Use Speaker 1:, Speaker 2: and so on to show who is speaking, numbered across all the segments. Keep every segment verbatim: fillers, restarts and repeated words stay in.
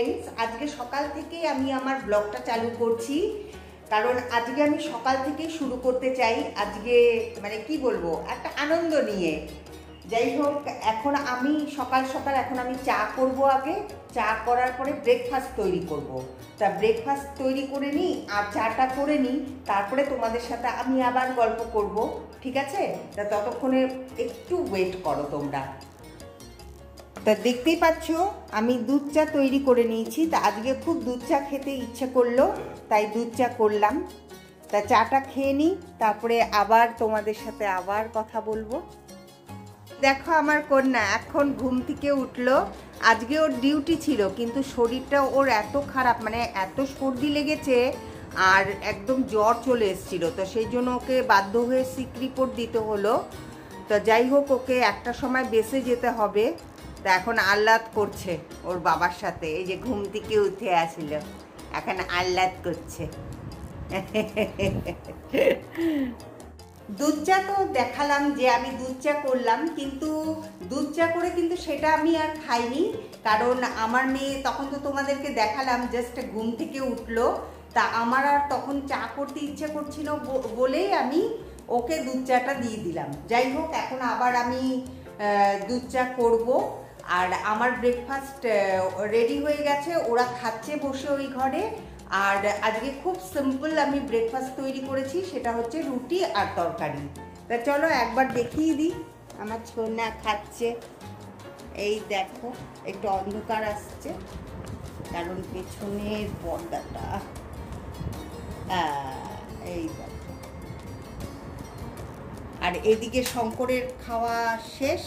Speaker 1: Friends, আজকে সকাল থেকে আমি আমার ব্লগটা চালু করছি, কারণ আজকে আমি সকাল থেকেই শুরু করতে চাই। আজকে মানে কি বলবো, একটা আনন্দ নিয়ে। যাই হোক, এখন আমি সকাল সকাল এখন আমি চা করব। আগে চা করার পরে ব্রেকফাস্ট তৈরি করব। তা ব্রেকফাস্ট তৈরি করে নিই আর চাটা করে নিই, তারপরে তোমাদের সাথে আমি আবার গল্প করব, ঠিক আছে? তা ততক্ষণে একটু ওয়েট করো তোমরা। তা দেখতেই পাচ্ছ আমি দুধ চা তৈরি করে নিয়েছি। তা আজকে খুব দুধ চা খেতে ইচ্ছে করলো, তাই দুধ চা করলাম। তা চাটা খেয়ে নিই, তারপরে আবার তোমাদের সাথে আবার কথা বলবো। দেখো আমার কন্যা এখন ঘুম থেকে উঠলো। আজকে ওর ডিউটি ছিল, কিন্তু শরীরটা ওর এত খারাপ, মানে এত সর্দি লেগেছে আর একদম জ্বর চলে এসেছিলো। তো সেই জন্য ওকে বাধ্য হয়ে সিক রিপোর্ট দিতে হলো। তো যাই হোক, ওকে একটা সময় বেসে যেতে হবে। তা এখন আহ্লাদ করছে ওর বাবার সাথে। এই যে ঘুম থেকে উঠে আসলো, এখন আহ্লাদ করছে। দুধ চা তো দেখালাম যে আমি দুধ চা করলাম, কিন্তু দুধ চা করে কিন্তু সেটা আমি আর খাইনি, কারণ আমার মেয়ে তখন তো তোমাদেরকে দেখালাম জাস্ট ঘুম থেকে উঠলো। তা আমার আর তখন চা করতে ইচ্ছে করছিল বলেই আমি ওকে দুধ চাটা দিয়ে দিলাম। যাই হোক, এখন আবার আমি দুধ চা করবো। আর আমার ব্রেকফাস্ট রেডি হয়ে গেছে, ওরা খাচ্ছে বসে ওই ঘরে। আর আজকে খুব সিম্পল আমি ব্রেকফাস্ট তৈরি করেছি, সেটা হচ্ছে রুটি আর তরকারি। তা চলো একবার দেখিয়ে দিই আমার ছোনা খাচ্ছে। এই দেখো, একটু অন্ধকার আসছে কারণ পেছনের পর্দাটা। এই দেখো, আর এদিকে শঙ্করের খাওয়া শেষ।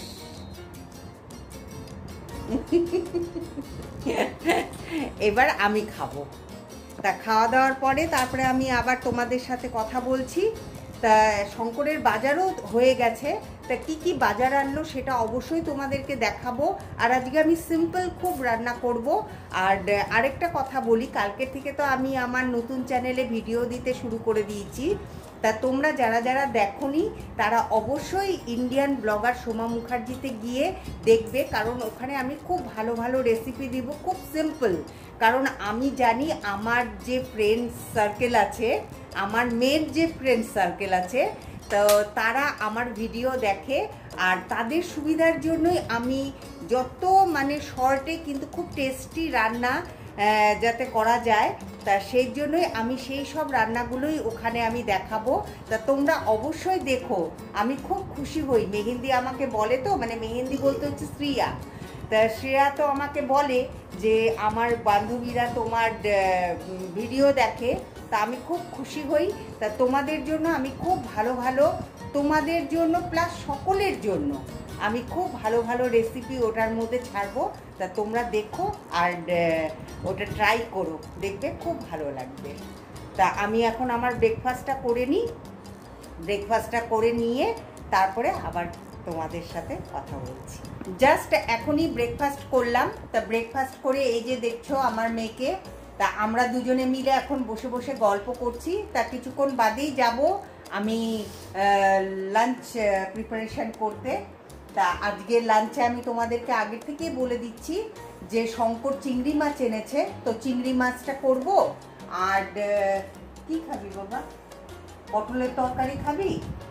Speaker 1: এবার আমি খাবো। তা খাওয়া দাওয়ার পরে তারপরে আমি আবার তোমাদের সাথে কথা বলছি। তা শঙ্করের বাজারও হয়ে গেছে। তা কি কি বাজার আনলো সেটা অবশ্যই তোমাদেরকে দেখাবো। আর আজকে আমি সিম্পল খুব রান্না করব। আর আরেকটা কথা বলি, কালকে থেকে তো আমি আমার নতুন চ্যানেলে ভিডিও দিতে শুরু করে দিয়েছি। তা তোমরা যারা যারা দেখোনি তারা অবশ্যই ইন্ডিয়ান ব্লগার সোমা মুখার্জিতে গিয়ে দেখবে, কারণ ওখানে আমি খুব ভালো ভালো রেসিপি দিব, খুব সিম্পল। কারণ আমি জানি আমার যে ফ্রেন্ড সার্কেল আছে, আমার মেয়ের যে ফ্রেন্ড সার্কেল আছে, তো তারা আমার ভিডিও দেখে। আর তাদের সুবিধার জন্যই আমি যত মানে শর্টে কিন্তু খুব টেস্টি রান্না যাতে করা যায়, তা সেই জন্যই আমি সেই সব রান্নাগুলোই ওখানে আমি দেখাবো। তা তোমরা অবশ্যই দেখো, আমি খুব খুশি হই। মেহেন্দি আমাকে বলে, তো মানে মেহেন্দি বলতে হচ্ছে শ্রিয়া। তা শ্রেয়া তো আমাকে বলে যে আমার বান্ধবীরা তোমার ভিডিও দেখে। তা আমি খুব খুশি হই। তা তোমাদের জন্য আমি খুব ভালো ভালো, তোমাদের জন্য প্লাস সকলের জন্য আমি খুব ভালো ভালো রেসিপি ওটার মধ্যে ছাড়বো। তা তোমরা দেখো আর ওটা ট্রাই করো, দেখবে খুব ভালো লাগবে। তা আমি এখন আমার ব্রেকফাস্টটা করে নিই। ব্রেকফাস্টটা করে নিয়ে তারপরে আবার তোমাদের সাথে কথা বলছি। জাস্ট এখনই ব্রেকফাস্ট করলাম। তা ব্রেকফাস্ট করে এই যে দেখছো আমার মেয়েকে, তা আমরা দুজনে মিলে এখন বসে বসে গল্প করছি। তা কিছুক্ষণ বাদেই যাব আমি লাঞ্চ প্রিপারেশন করতে। তা আজকে লাঞ্চে আমি তোমাদেরকে আগের থেকেই বলে দিচ্ছি যে শঙ্কর চিংড়ি মাছ এনেছে, তো চিংড়ি মাছটা করব। আর কি খাবি বাবা? পটলের তরকারি খাবি?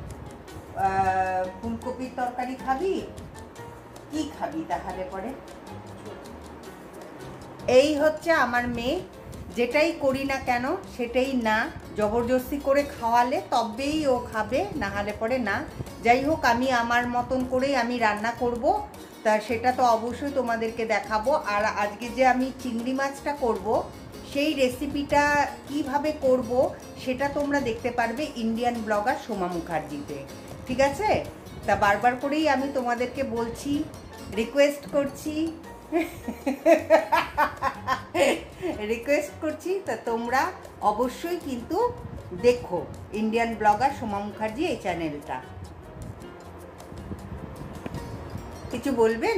Speaker 1: ফুলকপির তরকারি খাবি? কি খাবি তাহলে পরে? এই হচ্ছে আমার মেয়ে, যেটাই করি না কেন সেটাই না, জবরদস্তি করে খাওয়ালে তবেই ও খাবে, না হলে পরে না। যাই হোক, আমি আমার মতন করেই আমি রান্না করব। তা সেটা তো অবশ্যই তোমাদেরকে দেখাবো। আর আজকে যে আমি চিংড়ি মাছটা করব, সেই রেসিপিটা কিভাবে করব সেটা তোমরা দেখতে পারবে ইন্ডিয়ান ব্লগার সোমা মুখার্জিতে, ঠিক আছে? তা বারবার করেই আমি তোমাদেরকে বলছি, রিকোয়েস্ট করছি রিকোয়েস্ট করছি তা তোমরা অবশ্যই কিন্তু দেখো ইন্ডিয়ান ব্লগার সোমা মুখার্জি এই চ্যানেলটা। কিছু বলবেন?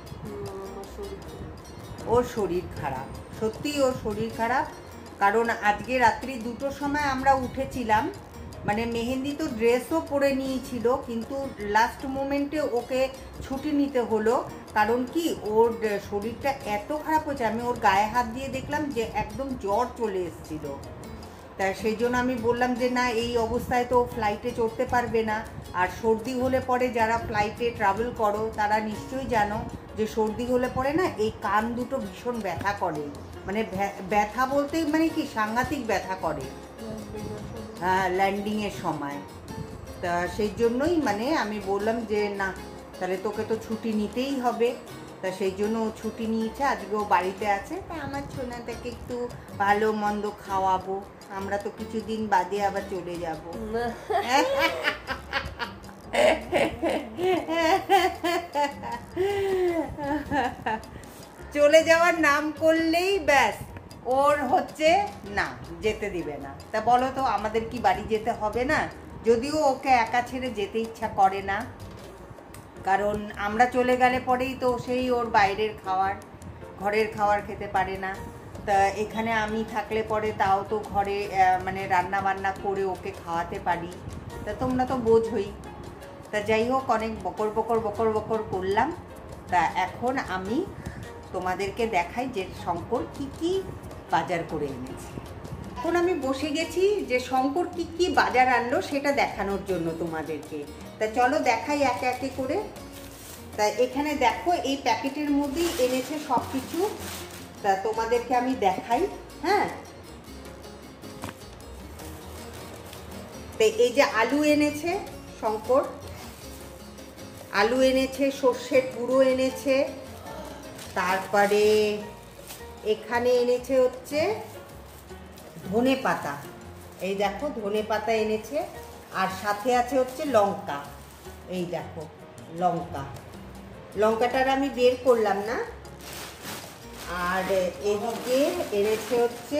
Speaker 1: ওর শরীর খারাপ, সত্যি ওর শরীর খারাপ। কারণ আজকে রাত্রি দুটোর সময় আমরা উঠেছিলাম। মানে মেহেন্দি তো ড্রেসও পরে নিয়েছিল, কিন্তু লাস্ট মোমেন্টে ওকে ছুটি নিতে হলো। কারণ কি ওর শরীরটা এত খারাপ হয়েছে, আমি ওর গায়ে হাত দিয়ে দেখলাম যে একদম জ্বর চলে এসেছিলো। তা সেই জন্য আমি বললাম যে না, এই অবস্থায় তো ফ্লাইটে চড়তে পারবে না। আর সর্দি হলে পরে, যারা ফ্লাইটে ট্রাভেল করো তারা নিশ্চয়ই জানো যে সর্দি হলে পরে না এই কান দুটো ভীষণ ব্যথা করে, মানে ব্যথা বলতে মানে কি সাংঘাতিক ব্যথা করে হ্যাঁ ল্যান্ডিংয়ের সময়। তা সেই জন্যই মানে আমি বললাম যে না, তাহলে তোকে তো ছুটি নিতেই হবে। তা সেই জন্য ও ছুটি নিয়েছে, আজকে ও বাড়িতে আছে। তা আমার ছোনাটাকে একটু ভালো মন্দ খাওয়াবো, আমরা তো কিছুদিন বাদে আবার চলে যাব। চলে যাওয়ার নাম করলেই ব্যাস ওর হচ্ছে না, যেতে দিবে না। তা বলো তো, আমাদের কি বাড়ি যেতে হবে না? যদিও ওকে একা ছেড়ে যেতে ইচ্ছা করে না, কারণ আমরা চলে গেলে পরেই তো সেই ওর বাইরের খাবার, ঘরের খাবার খেতে পারে না। তা এখানে আমি থাকলে পরে তাও তো ঘরে মানে রান্না বান্না করে ওকে খাওয়াতে পারি। তা তোমরা তো বোঝোই। তা যাই হোক, অনেক বকর বকর বকর বকর করলাম। তা এখন আমি তোমাদেরকে দেখাই যে শঙ্কর কি কি বাজার করে এনেছে। এখন আমি বসে গেছি যে শঙ্কর কি কি বাজার আনলো সেটা দেখানোর জন্য তোমাদেরকে। তা চলো দেখাই একে একে করে। তা এখানে দেখো, এই প্যাকেটের মধ্যেই এনেছে সব কিছু। তা তোমাদেরকে আমি দেখাই। হ্যাঁ, তো এই যে আলু এনেছে শঙ্কর, আলু এনেছে, সর্ষের গুঁড়ো এনেছে, তারপরে এখানে এনেছে হচ্ছে ধনে পাতা। এই দেখো ধনে পাতা এনেছে, আর সাথে আছে হচ্ছে লঙ্কা। এই দেখো লঙ্কা, লঙ্কাটার আমি বের করলাম না। আর এদিকে এনেছে হচ্ছে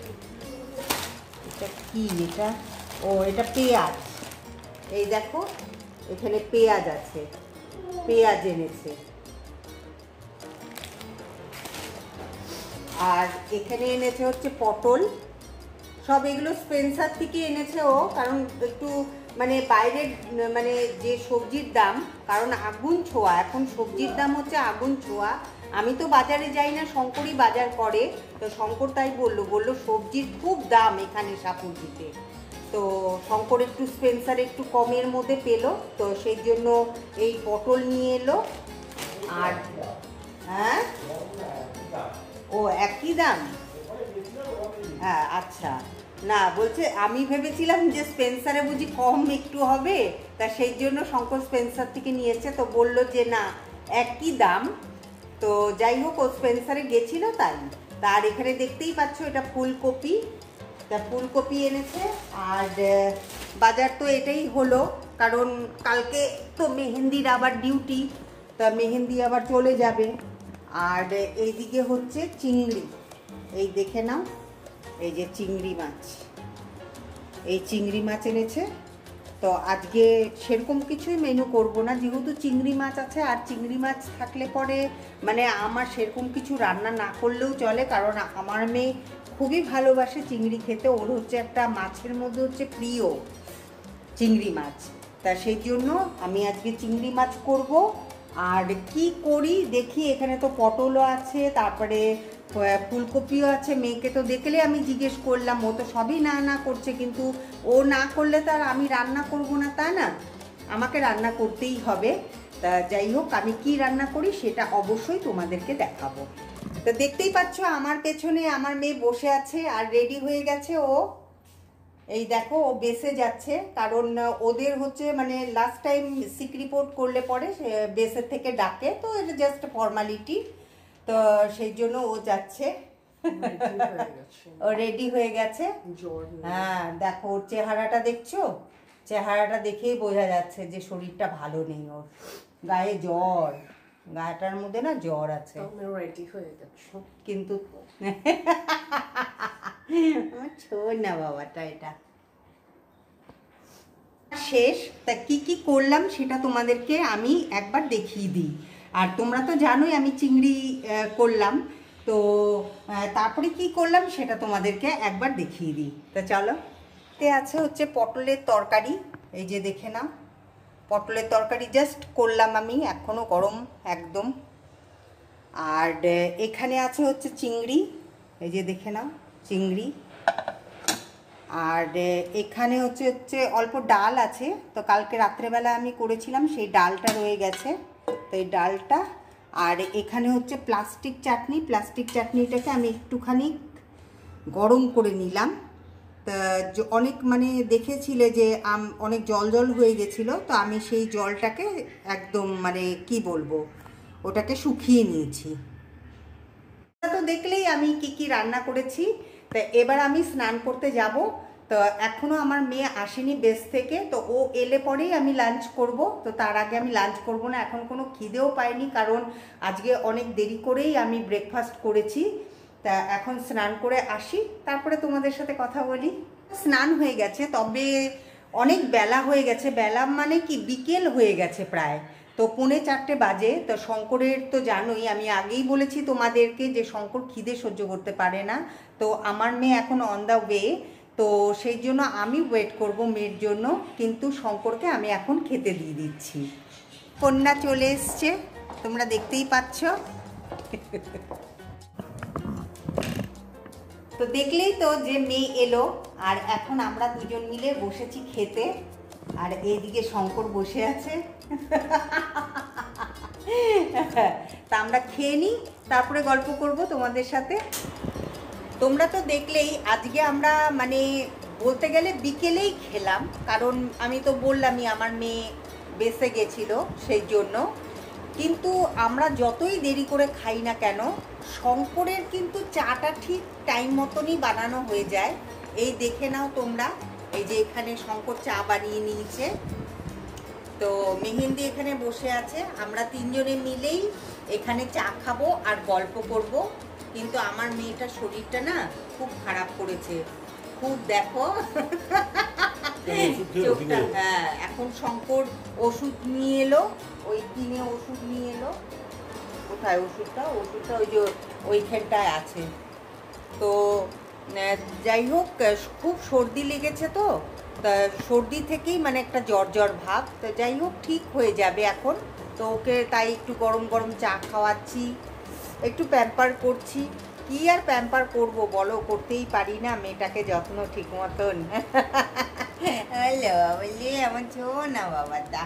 Speaker 1: এটা কি, এটা ও এটা পেঁয়াজ। এই দেখো এখানে পেঁয়াজ আছে, পেঁয়াজ এনেছে। আর এখানে এনেছে হচ্ছে পটল। সব এগুলো স্পেন্সার থেকে এনেছে ও, কারণ একটু মানে বাইরের মানে যে সবজির দাম, কারণ আগুন ছোঁয়া, এখন সবজির দাম হচ্ছে আগুন ছোঁয়া। আমি তো বাজারে যাই না, শঙ্করই বাজার করে। তো শঙ্কর তাই বললো বললো সবজির খুব দাম এখানে সাপুরজিতে। তো শঙ্কর একটু স্পেন্সার একটু কমের মধ্যে পেলো, তো সেই জন্য এই পটল নিয়ে এলো। আর হ্যাঁ, ও একই দাম? হ্যাঁ আচ্ছা, না বলছে আমি ভেবেছিলাম যে স্পেন্সারে বুঝি কম একটু হবে, তা সেই জন্য শঙ্কর স্পেন্সার থেকে নিয়েছে। তো বললো যে না একই দাম। তো যাই হোক, ও স্পেন্সারে গেছিল তাই। তার এখানে দেখতেই পাচ্ছ এটা ফুলকপি, তা ফুলকপি এনেছে। আর বাজার তো এটাই হলো, কারণ কালকে তো মেহেন্দির আবার ডিউটি, তা মেহেন্দি আবার চলে যাবে। আর এইদিকে হচ্ছে চিংড়ি, এই দেখে নাও, এই যে চিংড়ি মাছ, এই চিংড়ি মাছ এনেছে। তো আজকে সেরকম কিছুই মেনু করব না, যেহেতু চিংড়ি মাছ আছে। আর চিংড়ি মাছ থাকলে পরে মানে আমার সেরকম কিছু রান্না না করলেও চলে, কারণ আমার মেয়ে খুবই ভালোবাসে চিংড়ি খেতে। ওর হচ্ছে একটা মাছের মধ্যে হচ্ছে প্রিয় চিংড়ি মাছ। তা সেই জন্য আমি আজকে চিংড়ি মাছ করব। আর কি করি দেখি, এখানে তো পটলও আছে, তারপরে ফুলকপিও আছে। মেয়েকে তো দেখলে আমি জিজ্ঞেস করলাম, ও তো সবই না না করছে, কিন্তু ও না করলে তো আর আমি রান্না করব না, তা না, আমাকে রান্না করতেই হবে। তা যাই হোক, আমি কি রান্না করি সেটা অবশ্যই তোমাদেরকে দেখাবো। তো দেখতেই পাচ্ছ আমার পেছনে আমার মেয়ে বসে আছে আর রেডি হয়ে গেছে ও। এই দেখো ও বেসে যাচ্ছে, কারণ ওদের হচ্ছে মানে লাস্ট টাইম সিক রিপোর্ট করলে পরে বেসের থেকে ডাকে, তো এটা জাস্ট ফর্মালিটি। তো সেই জন্য ও যাচ্ছে, ও রেডি হয়ে গেছে। হ্যাঁ দেখো ওর চেহারাটা দেখছো, চেহারাটা দেখেই বোঝা যাচ্ছে যে শরীরটা ভালো নেই, ওর গায়ে জ্বর, গাটার মধ্যে না জ্বর আছে। কিন্তু আমার ছোট না বাবাটা, এটা শেষ। তা কি কি করলাম সেটা তোমাদেরকে আমি একবার দেখিয়ে দিই। আর তোমরা তো জানোই আমি চিংড়ি করলাম, তো তারপরে কি করলাম সেটা তোমাদেরকে একবার দেখিয়ে দিই। তা চলো। তে আছে হচ্ছে পটলের তরকারি, এই যে দেখে নাও পটলের তরকারি জাস্ট করলাম আমি, এখনও গরম একদম। আর এখানে আছে হচ্ছে চিংড়ি, এই যে দেখে নাও চিংড়ি। আর এখানে হচ্ছে হচ্ছে অল্প ডাল আছে, তো কালকে রাত্রেবেলা আমি করেছিলাম সেই ডালটা রয়ে গেছে, তো এই ডালটা। আর এখানে হচ্ছে প্লাস্টিক চাটনি, প্লাস্টিক চাটনিটাকে আমি একটুখানি গরম করে নিলাম। তা অনেক মানে দেখেছিলে যে আম অনেক জল জল হয়ে গেছিলো, তো আমি সেই জলটাকে একদম মানে কি বলবো ওটাকে শুকিয়ে নিয়েছি। তো দেখলেই আমি কি কি রান্না করেছি। তা এবার আমি স্নান করতে যাব, তো এখনও আমার মেয়ে আসেনি বেস থেকে, তো ও এলে পরেই আমি লাঞ্চ করব। তো তার আগে আমি লাঞ্চ করব না, এখন কোনো খিদেও পাইনি, কারণ আজকে অনেক দেরি করেই আমি ব্রেকফাস্ট করেছি। তা এখন স্নান করে আসি, তারপরে তোমাদের সাথে কথা বলি। স্নান হয়ে গেছে, তবে অনেক বেলা হয়ে গেছে, বেলা মানে কি বিকেল হয়ে গেছে প্রায়, তো পৌনে চারটে বাজে। তো শঙ্করের তো জানোই, আমি আগেই বলেছি তোমাদেরকে যে শঙ্কর খিদে সহ্য করতে পারে না, তো আমার মেয়ে এখন অন দ্য ওয়ে, তো সেই জন্য আমি ওয়েট করব মেয়ের জন্য, কিন্তু শঙ্করকে আমি এখন খেতে দিয়ে দিচ্ছি। কন্যা চলে এসছে, তোমরা দেখতেই পাচ্ছ। তো দেখলেই তো যে মেয়ে এলো, আর এখন আমরা দুজন মিলে বসেছি খেতে, আর এইদিকে শঙ্কর বসে আছে। তা আমরা খেয়ে নিই, তারপরে গল্প করব তোমাদের সাথে। তোমরা তো দেখলেই আজকে আমরা মানে বলতে গেলে বিকেলেই খেলাম, কারণ আমি তো বললামই আমার মেয়ে বেসে গেছিলো সেই জন্য। কিন্তু আমরা যতই দেরি করে খাই না কেন, শঙ্করের কিন্তু চাটা ঠিক টাইম মতনই বানানো হয়ে যায়। এই দেখে নাও তোমরা, এই যে এখানে শঙ্কর চা বানিয়ে নিয়েছে, তো মেহেন্দি এখানে বসে আছে, আমরা তিনজনে মিলেই এখানে চা খাবো আর গল্প করব। কিন্তু আমার মেয়েটার শরীরটা না খুব খারাপ করেছে, খুব দেখো চোখটা। হ্যাঁ, এখন শঙ্কর ওষুধ নিয়ে এলো, ওই কিনে ওষুধ নিয়ে এলো। কোথায় ওষুধটা? ওষুধটা ওই যে ওইখানটায় আছে। তো যাই হোক, খুব সর্দি লেগেছে, তো তা সর্দি থেকেই মানে একটা জ্বর জ্বর ভাব, তো যাই হোক ঠিক হয়ে যাবে এখন। তো ওকে তাই একটু গরম গরম চা খাওয়াচ্ছি, একটু প্যাম্পার করছি। কি আর প্যাম্পার করব বলো, করতেই পারি না মেয়েটাকে যত্ন ঠিক মতন। হ্যালো বলি আমার ছো না বাবা দা।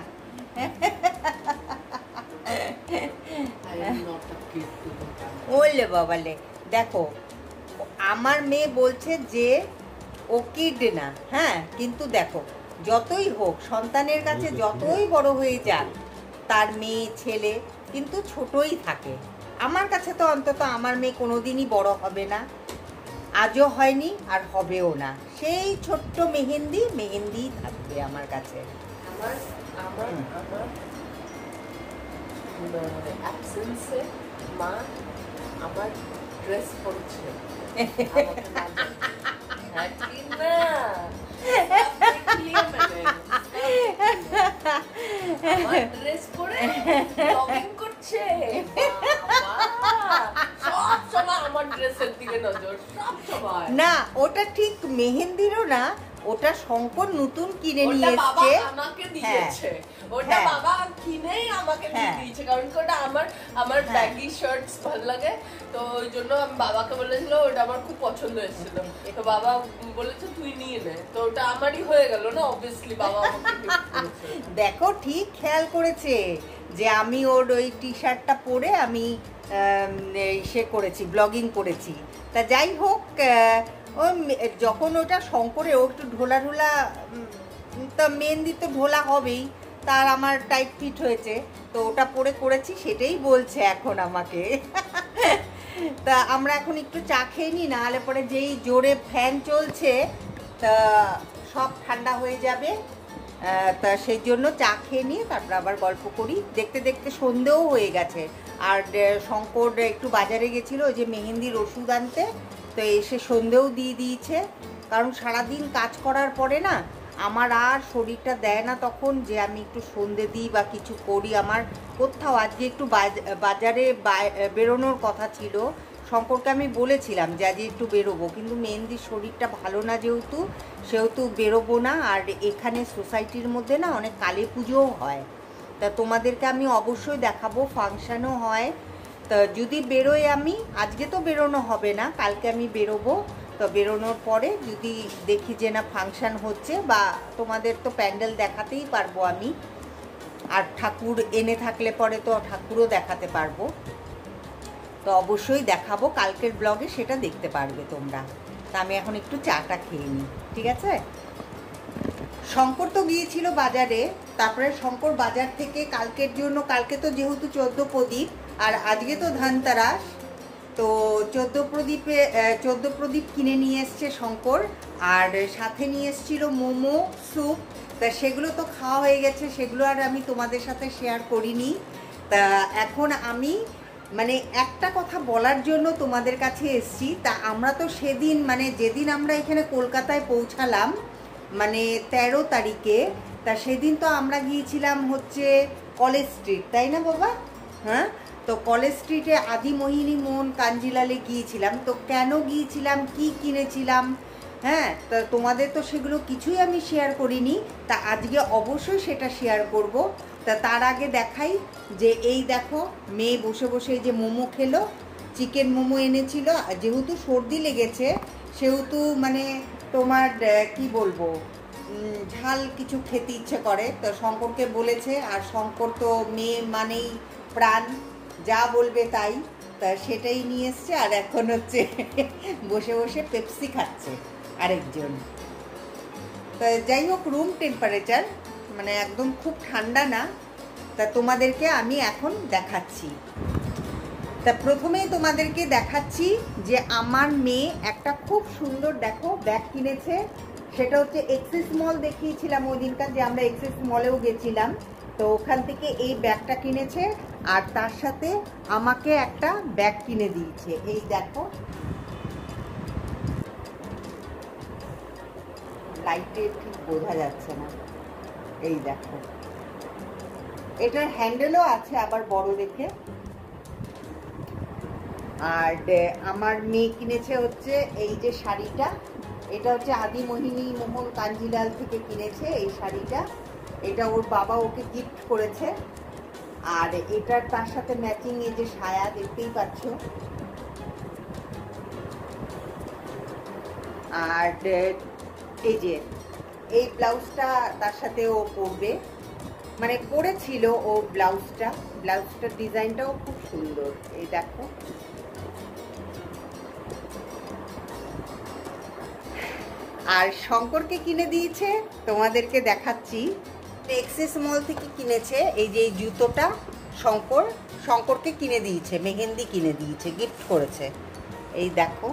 Speaker 1: ওলে বাবালে, দেখো আমার মেয়ে বলছে যে ও কিড না, হ্যাঁ, কিন্তু দেখো যতই হোক সন্তানের কাছে যতই বড় হয়ে যাক, তার মেয়ে ছেলে কিন্তু ছোটই থাকে। আমার কাছে তো অন্তত আমার মেয়ে কোনোদিনই বড় হবে না, আজও হয়নি আর হবেও না, সেই ছোট্ট মেহেন্দি মেহেন্দিই থাকবে আমার কাছে।
Speaker 2: আমার আমার আমার অ্যাবসেন্সে মা আমার ড্রেস পরছে, ড্রেস পরে ব্লগিং করছে, সব সময় আমার ড্রেসের দিকে নজর, সব সময়।
Speaker 1: না, ওটা ঠিক মেহেন্দিরও না, ওটা শঙ্কর নতুন কিনে নিয়ে এসেছে,
Speaker 2: আমাকে দিয়েছে, ওটা বাবা কিনেই আমাকে দিয়ে দিয়েছে, কারণ ওটা আমার আমার ব্যাগি শার্টস ভালো লাগে, তো ওই জন্য আমি বাবাকে বলেছিল, ওটা আমার খুব পছন্দ হয়েছিল, তো বাবা বলেছে তুই নিয়ে নে, তো ওটা আমারই হয়ে গেল না, অবভিয়াসলি বাবা আমাকে গিফট করেছে।
Speaker 1: দেখো ঠিক খেয়াল করেছে যে আমি ওর ওই টি শার্টটা পরে আমি সে করেছি, ব্লগিং করেছি। তা যাই হোক, ও যখন ওটা শঙ্করে ও একটু ঢোলা ঢোলা, তা মেহেন্দি তো ঢোলা হবেই, তার আমার টাইট ফিট হয়েছে, তো ওটা পরে করেছি, সেটাই বলছে এখন আমাকে। তা আমরা এখন একটু চা খেয়ে নিই, নাহলে পরে যেই জোরে ফ্যান চলছে তা সব ঠান্ডা হয়ে যাবে, তা সেই জন্য চা খেয়ে নিয়ে তারপর আবার গল্প করি। দেখতে দেখতে সন্ধেও হয়ে গেছে, আর শঙ্কর একটু বাজারে গেছিলো ওই যে মেহেন্দির ওষুধ আনতে, তো এসে সন্ধেও দিয়ে দিয়েছে, কারণ সারাদিন কাজ করার পরে না আমার আর শরীরটা দেয় না তখন যে আমি একটু সন্ধে দিই বা কিছু করি। আমার কোথাও আজকে একটু বাজারে বেরোনোর কথা ছিল, শঙ্করকে আমি বলেছিলাম যে আজ একটু বেরোবো, কিন্তু মেহেন্দির শরীরটা ভালো না যেহেতু, সেহেতু বেরোবো না। আর এখানে সোসাইটির মধ্যে না অনেক কালী পুজোও হয়, তা তোমাদেরকে আমি অবশ্যই দেখাবো, ফাংশানও হয়। তা যদি বেরোই আমি, আজকে তো বেরোনো হবে না, কালকে আমি বেরোবো। তো বেরোনোর পরে যদি দেখি যে না ফাংশান হচ্ছে, বা তোমাদের তো প্যান্ডেল দেখাতেই পারবো আমি, আর ঠাকুর এনে থাকলে পরে তো ঠাকুরও দেখাতে পারবো, তো অবশ্যই দেখাবো। কালকের ব্লগে সেটা দেখতে পারবে তোমরা। তা আমি এখন একটু চাটা খেয়ে নিই, ঠিক আছে? শঙ্কর তো গিয়েছিল বাজারে, তারপরে শঙ্কর বাজার থেকে কালকের জন্য, কালকে তো যেহেতু চোদ্দ প্রদীপ আর আজকে তো ধনতেরাস, তো চোদ্দ প্রদীপে চোদ্দ প্রদীপ কিনে নিয়ে এসছে শঙ্কর, আর সাথে নিয়ে এসছিল মোমো, স্যুপ। তা সেগুলো তো খাওয়া হয়ে গেছে, সেগুলো আর আমি তোমাদের সাথে শেয়ার করিনি। তা এখন আমি মানে একটা কথা বলার জন্য তোমাদের কাছে এসছি। তা আমরা তো সেদিন মানে যেদিন আমরা এখানে কলকাতায় পৌঁছালাম মানে তেরো তারিখে, তা সেদিন তো আমরা গিয়েছিলাম হচ্ছে কলেজ স্ট্রিট, তাই না বাবা? হ্যাঁ, তো কলেজ স্ট্রিটে আদিমোহিনী মোহন কাঞ্জিলালে গিয়েছিলাম। তো কেন গিয়েছিলাম, কি কিনেছিলাম, হ্যাঁ, তা তোমাদের তো সেগুলো কিছুই আমি শেয়ার করিনি। তা আজকে অবশ্যই সেটা শেয়ার করব। তা তার আগে দেখাই যে এই দেখো মেয়ে বসে বসে এই যে মোমো খেলো, চিকেন মোমো এনেছিল। যেহেতু সর্দি লেগেছে সেহেতু মানে তোমার কি বলবো, ঝাল কিছু খেতে ইচ্ছে করে, তো শঙ্করকে বলেছে। আর শঙ্কর তো মেয়ে মানেই প্রাণ, যা বলবে তাই, তা সেটাই নিয়ে এসছে। আর এখন হচ্ছে বসে বসে পেপসি খাচ্ছে আরেকজন। তা যাই হোক, রুম টেম্পারেচার, মানে একদম খুব ঠান্ডা না। তা তোমাদেরকে আমি এখন দেখাচ্ছি। তা প্রথমেই তোমাদেরকে দেখাচ্ছি যে আমার মেয়ে একটা খুব সুন্দর দেখো ব্যাগ কিনেছে। সেটা হচ্ছে এক্সিস মল দেখিয়েছিলাম ওই দিনকার, যে আমরা এক্সিস মলেও গেছিলাম, তো ওখান থেকে এই ব্যাগটা কিনেছে। আর তার সাথে আমাকে একটা ব্যাগ কিনে দিয়েছে, এই দেখো, লাইটে ঠিক বোঝা যাচ্ছে না, এই দেখো, এটার হ্যান্ডেলও আছে আবার বড় দেখে। আর আমার মেয়ে কিনেছে হচ্ছে এই যে শাড়িটা, এটা হচ্ছে আদিমোহিনী মোহন কাঞ্জিলাল থেকে কিনেছে এই শাড়িটা। এটা ওর বাবা ওকে গিফট করেছে। আর এটার তার সাথে ম্যাচিং এই যে সায়া দেখতেই পাচ্ছ। আর এই যে এই ব্লাউজটা তার সাথে ও পরবে, মানে পরেছিল ও ব্লাউজটা, ব্লাউজটার ডিজাইনটাও খুব সুন্দর, এই দেখো। আর শঙ্করকে কিনে দিয়েছে, তোমাদেরকে দেখাচ্ছি। এক্সিস মল থেকে কিনেছে এই যে এই জুতোটা, শঙ্কর শঙ্করকে কিনে দিয়েছে, মেহেন্দি কিনে দিয়েছে, গিফট করেছে, এই দেখো,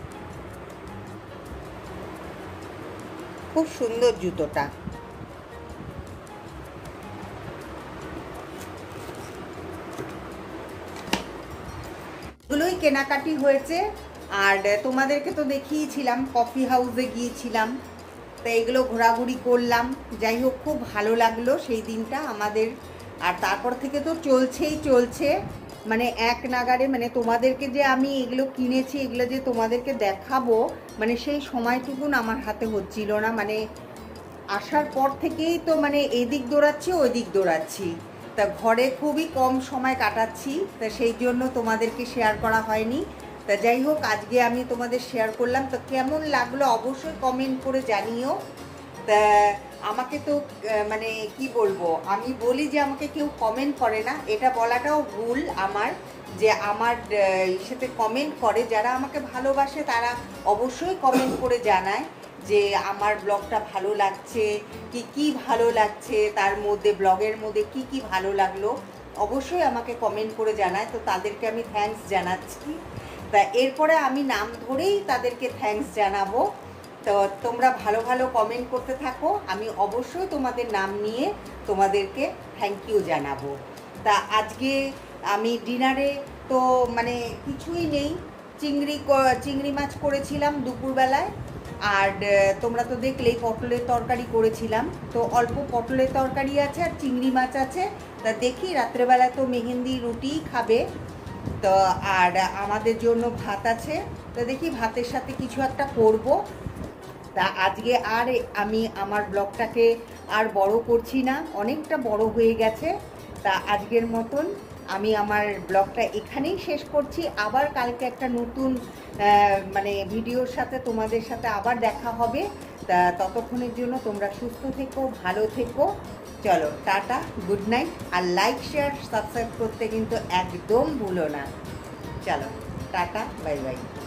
Speaker 1: খুব সুন্দর জুতোটা। এগুলোই কেনাকাটি হয়েছে। আর তোমাদেরকে তো দেখিয়েছিলাম কফি হাউসে গিয়েছিলাম, তো এগুলো ঘোরাঘুরি করলাম। যাই হোক, খুব ভালো লাগলো সেই দিনটা আমাদের। আর তারপর থেকে তো চলছেই চলছে, মানে এক নাগারে, মানে তোমাদেরকে যে আমি এগুলো কিনেছি, এগুলো যে তোমাদেরকে দেখাবো, মানে সেই সময়টুকুন আমার হাতে হচ্ছিল না। মানে আসার পর থেকেই তো মানে এদিক দৌড়াচ্ছি ওইদিক দৌড়াচ্ছি, তা ঘরে খুবই কম সময় কাটাচ্ছি, তা সেই জন্য তোমাদেরকে শেয়ার করা হয়নি। তা যাই হোক, আজকে আমি তোমাদের শেয়ার করলাম। তো কেমন লাগলো অবশ্যই কমেন্ট করে জানিও। তা আমাকে তো মানে কি বলবো, আমি বলি যে আমাকে কেউ কমেন্ট করে না, এটা বলাটাও ভুল আমার, যে আমার সাথে কমেন্ট করে যারা আমাকে ভালোবাসে, তারা অবশ্যই কমেন্ট করে জানায় যে আমার ব্লগটা ভালো লাগছে, কি কি ভালো লাগছে, তার মধ্যে ব্লগের মধ্যে কি কি ভালো লাগলো অবশ্যই আমাকে কমেন্ট করে জানায়। তো তাদেরকে আমি থ্যাঙ্কস জানাচ্ছি। তা এরপরে আমি নাম ধরেই তাদেরকে থ্যাঙ্কস জানাবো। তো তোমরা ভালো ভালো কমেন্ট করতে থাকো, আমি অবশ্যই তোমাদের নাম নিয়ে তোমাদেরকে থ্যাংক ইউ জানাবো। তা আজকে আমি ডিনারে তো মানে কিছুই নেই, চিংড়ি চিংড়ি মাছ করেছিলাম দুপুরবেলায়। আর তোমরা তো দেখলেই পটলের তরকারি করেছিলাম, তো অল্প পটলের তরকারি আছে আর চিংড়ি মাছ আছে। তা দেখি রাত্রেবেলা তো মেহেন্দি রুটিই খাবে, তো আর আমাদের জন্য ভাত আছে, তো দেখি ভাতের সাথে কিছু একটা করব। তা আজকে আর আমি আমার ব্লগটাকে আর বড় করছি না, অনেকটা বড় হয়ে গেছে। তা আজকের মতন আমি আমার ব্লগটা এখানেই শেষ করছি। আবার কালকে একটা নতুন মানে ভিডিওর সাথে তোমাদের সাথে আবার দেখা হবে। তা ততক্ষণের জন্য তোমরা সুস্থ থেকো, ভালো থেকো। চলো টাটা, গুড নাইট। আর লাইক শেয়ার সাবস্ক্রাইব করতে কিন্তু একদম ভুলো না। চলো টাটা, বাই বাই।